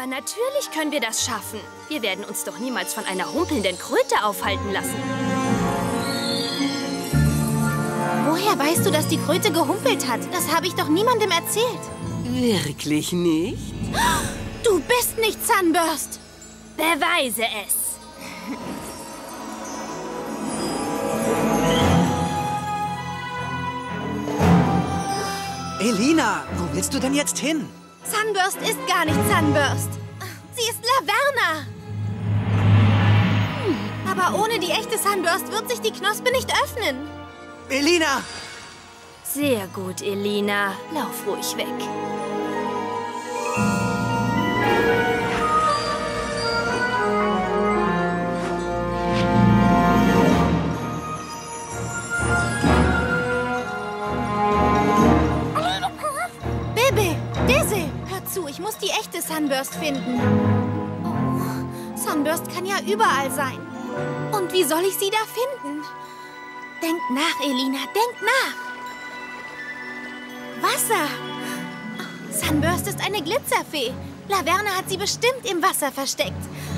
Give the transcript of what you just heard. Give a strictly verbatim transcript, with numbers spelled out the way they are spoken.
Aber natürlich können wir das schaffen. Wir werden uns doch niemals von einer humpelnden Kröte aufhalten lassen. Woher weißt du, dass die Kröte gehumpelt hat? Das habe ich doch niemandem erzählt. Wirklich nicht? Du bist nicht Sunburst. Beweise es. Elina, wo willst du denn jetzt hin? Sunburst ist gar nicht Sunburst. Sie ist Laverna. Hm, aber ohne die echte Sunburst wird sich die Knospe nicht öffnen. Elina! Sehr gut, Elina. Lauf ruhig weg. Bibi, Dizzy, hör zu, ich muss die echte Sunburst finden. Oh, Sunburst kann ja überall sein. Und wie soll ich sie da finden? Denk nach, Elina, denk nach. Wasser. Sunburst ist eine Glitzerfee. Laverna hat sie bestimmt im Wasser versteckt.